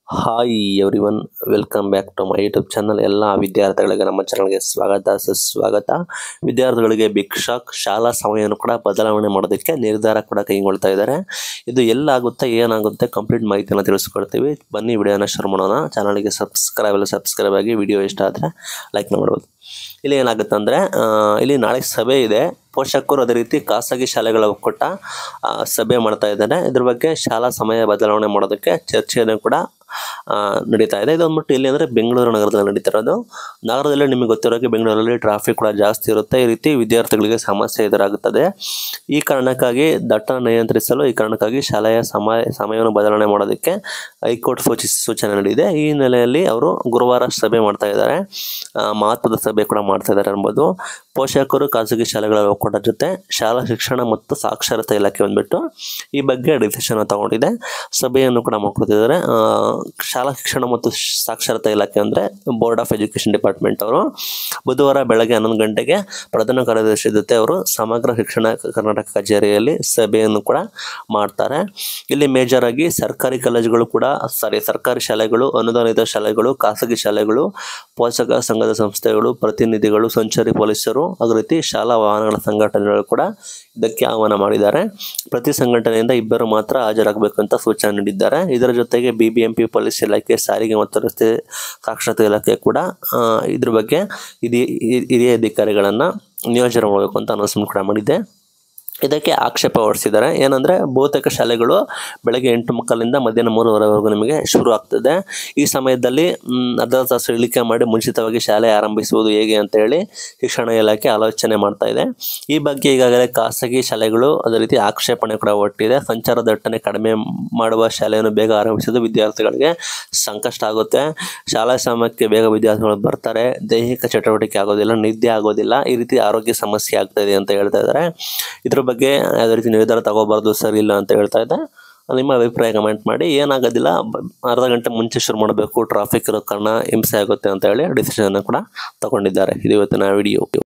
Hi everyone, welcome back to my YouTube channel. ಎಲ್ಲ ವಿದ್ಯಾರ್ಥಿಗಳಿಗೆ ನಮ್ಮ ಚಾನಲ್ಗೆ ಸ್ವಾಗತ ಸುಸ್ವಾಗತ. ವಿದ್ಯಾರ್ಥಿಗಳಿಗೆ ಬಿಗ್ ಶಾಕ್, ಶಾಲಾ ಸಮಯವನ್ನು ಕೂಡ ಬದಲಾವಣೆ ಮಾಡೋದಕ್ಕೆ ನಿರ್ಧಾರ ಕೂಡ ಕೈಗೊಳ್ತಾ ಇದ್ದಾರೆ. ಇದು ಎಲ್ಲಾಗುತ್ತೆ, ಏನಾಗುತ್ತೆ, ಕಂಪ್ಲೀಟ್ ಮಾಹಿತಿಯನ್ನು ತಿಳಿಸ್ಕೊಡ್ತೀವಿ. ಬನ್ನಿ ವಿಡಿಯೋನ ಶುರು ಮಾಡೋಣ. ಚಾನಲ್ಗೆ ಸಬ್ಸ್ಕ್ರೈಬ್ ಆಗಿ. ವಿಡಿಯೋ ಇಷ್ಟ ಆದರೆ ಲೈಕ್ ಮಾಡ್ಬೋದು. ಇಲ್ಲಿ ಏನಾಗುತ್ತೆ ಅಂದರೆ, ಇಲ್ಲಿ ನಾಳೆ ಸಭೆ ಇದೆ. ಪೋಷಕರು ಅದೇ ರೀತಿ ಖಾಸಗಿ ಶಾಲೆಗಳ ಒಕ್ಕೂಟ ಸಭೆ ಮಾಡ್ತಾ ಇದ್ದಾರೆ. ಇದ್ರ ಬಗ್ಗೆ ಶಾಲಾ ಸಮಯ ಬದಲಾವಣೆ ಮಾಡೋದಕ್ಕೆ ಚರ್ಚೆಯನ್ನು ಕೂಡ ನಡೀತಾ ಇದೆ. ಇದು ಅಂದ್ಬಿಟ್ಟು ಇಲ್ಲಿ ಅಂದರೆ ಬೆಂಗಳೂರು ನಗರದಲ್ಲಿ ನಡೀತಿರೋದು. ನಗರದಲ್ಲಿ ನಿಮಗೆ ಗೊತ್ತಿರೋಕ್ಕೆ ಬೆಂಗಳೂರಲ್ಲಿ ಟ್ರಾಫಿಕ್ ಕೂಡ ಜಾಸ್ತಿ ಇರುತ್ತೆ. ಈ ರೀತಿ ವಿದ್ಯಾರ್ಥಿಗಳಿಗೆ ಸಮಸ್ಯೆ ಎದುರಾಗುತ್ತದೆ. ಈ ಕಾರಣಕ್ಕಾಗಿ ದಟ್ಟಣೆ ನಿಯಂತ್ರಿಸಲು ಶಾಲೆಯ ಸಮಯವನ್ನು ಬದಲಾವಣೆ ಮಾಡೋದಕ್ಕೆ ಹೈಕೋರ್ಟ್ ಸೂಚನೆ ನೀಡಿದೆ. ಈ ಹಿನ್ನೆಲೆಯಲ್ಲಿ ಅವರು ಗುರುವಾರ ಸಭೆ ಮಾಡ್ತಾ ಇದ್ದಾರೆ. ಮಹತ್ವದ ಸಭೆ ಕೂಡ ಮಾಡ್ತಾ ಇದ್ದಾರೆ ಅನ್ಬೋದು. ಪೋಷಕರು ಖಾಸಗಿ ಶಾಲೆಗಳ ಒಕ್ಕೂಟ ಜೊತೆ ಶಾಲಾ ಶಿಕ್ಷಣ ಮತ್ತು ಸಾಕ್ಷರತಾ ಇಲಾಖೆ ಬಂದ್ಬಿಟ್ಟು ಈ ಬಗ್ಗೆ ಡಿಸಿಷನ್ ತಗೊಂಡಿದೆ. ಸಭೆಯನ್ನು ಕೂಡ ಮಾಡ್ಕೊತಿದ್ದಾರೆ. ಶಾಲಾ ಶಿಕ್ಷಣ ಮತ್ತು ಸಾಕ್ಷರತಾ ಇಲಾಖೆ ಅಂದರೆ ಬೋರ್ಡ್ ಆಫ್ ಎಜುಕೇಷನ್ ಡಿಪಾರ್ಟ್ಮೆಂಟ್ ಅವರು ಬುಧವಾರ ಬೆಳಗ್ಗೆ 11 ಗಂಟೆಗೆ ಪ್ರಧಾನ ಕಾರ್ಯದರ್ಶಿ ಜೊತೆ ಅವರು ಸಮಗ್ರ ಶಿಕ್ಷಣ ಕರ್ನಾಟಕ ಕಚೇರಿಯಲ್ಲಿ ಸಭೆಯನ್ನು ಕೂಡ ಮಾಡ್ತಾರೆ. ಇಲ್ಲಿ ಮೇಜರ್ ಆಗಿ ಸರ್ಕಾರಿ ಶಾಲೆಗಳು, ಅನುದಾನಿತ ಶಾಲೆಗಳು, ಖಾಸಗಿ ಶಾಲೆಗಳು, ಪೋಷಕ ಸಂಘದ ಸಂಸ್ಥೆಗಳು, ಪ್ರತಿನಿಧಿಗಳು, ಸಂಚಾರಿ ಪೊಲೀಸರು, ಅದೇ ರೀತಿ ಶಾಲಾ ವಾಹನಗಳ ಸಂಘಟನೆಗಳು ಕೂಡ ಇದಕ್ಕೆ ಆಹ್ವಾನ ಮಾಡಿದ್ದಾರೆ. ಪ್ರತಿ ಸಂಘಟನೆಯಿಂದ 2 ಮಾತ್ರ ಹಾಜರಾಗಬೇಕು ಅಂತ ಸೂಚನೆ ನೀಡಿದ್ದಾರೆ. ಇದರ ಜೊತೆಗೆ BBMP, ಪೊಲೀಸ್ ಇಲಾಖೆ, ಸಾರಿಗೆ ಮತ್ತು ರಸ್ತೆ ಸಾಕ್ಷರತಾ ಇಲಾಖೆ ಕೂಡ ಇದ್ರ ಬಗ್ಗೆ ಹಿರಿಯ ಅಧಿಕಾರಿಗಳನ್ನು ನಿಯೋಜನೆ ಮಾಡಬೇಕು ಅಂತ ಅನೌನ್ಸ್ಮೆಂಟ್ ಕೂಡ ಮಾಡಿದೆ. ಇದಕ್ಕೆ ಆಕ್ಷೇಪ ಹೊರಿಸಿದ್ದಾರೆ. ಏನಂದರೆ, ಬಹುತೇಕ ಶಾಲೆಗಳು ಬೆಳಗ್ಗೆ 8:30ರಿಂದ ಮಧ್ಯಾಹ್ನ 3:30ವರೆಗೂ ನಿಮಗೆ ಶುರು ಆಗ್ತದೆ. ಈ ಸಮಯದಲ್ಲಿ ಅರ್ಧ ತಾಸು ಇಳಿಕೆ ಮಾಡಿ ಮುಂಚಿತವಾಗಿ ಶಾಲೆ ಆರಂಭಿಸುವುದು ಹೇಗೆ ಅಂತ ಹೇಳಿ ಶಿಕ್ಷಣ ಇಲಾಖೆ ಆಲೋಚನೆ ಮಾಡ್ತಾ ಇದೆ. ಈ ಬಗ್ಗೆ ಈಗಾಗಲೇ ಖಾಸಗಿ ಶಾಲೆಗಳು ಅದೇ ರೀತಿ ಆಕ್ಷೇಪಣೆ ಕೂಡ ಒಟ್ಟಿದೆ. ಸಂಚಾರ ದಟ್ಟಣೆ ಕಡಿಮೆ ಮಾಡುವ ಶಾಲೆಯನ್ನು ಬೇಗ ಆರಂಭಿಸೋದು ವಿದ್ಯಾರ್ಥಿಗಳಿಗೆ ಸಂಕಷ್ಟ ಆಗುತ್ತೆ. ಶಾಲಾ ಸಮಯಕ್ಕೆ ಬೇಗ ವಿದ್ಯಾರ್ಥಿಗಳು ಬರ್ತಾರೆ, ದೈಹಿಕ ಚಟುವಟಿಕೆ ಆಗೋದಿಲ್ಲ, ನಿದ್ದೆ ಆಗೋದಿಲ್ಲ, ಈ ರೀತಿ ಆರೋಗ್ಯ ಸಮಸ್ಯೆ ಆಗ್ತಾಯಿದೆ ಅಂತ ಹೇಳ್ತಾ ಇದ್ದಾರೆ. ಇದ್ರ ಬಗ್ಗೆ ಯಾವುದೇ ರೀತಿ ನಿರ್ಧಾರ ತಗೋಬಾರ್ದು, ಸರಿ ಇಲ್ಲ ಅಂತ ಹೇಳ್ತಾ ಇದೆ. ನಿಮ್ಮ ಅಭಿಪ್ರಾಯ ಕಮೆಂಟ್ ಮಾಡಿ. ಏನಾಗೋದಿಲ್ಲ, ಅರ್ಧ ಗಂಟೆ ಮುಂಚೆ ಶುರು ಮಾಡಬೇಕು, ಟ್ರಾಫಿಕ್ ಇರೋ ಕಾರಣ ಹಿಂಸೆ ಆಗುತ್ತೆ ಅಂತ ಹೇಳಿ ಡಿಸಿಷನ್ ಕೂಡ ತಗೊಂಡಿದ್ದಾರೆ. ಇದು ಇವತ್ತಿನ ವಿಡಿಯೋ.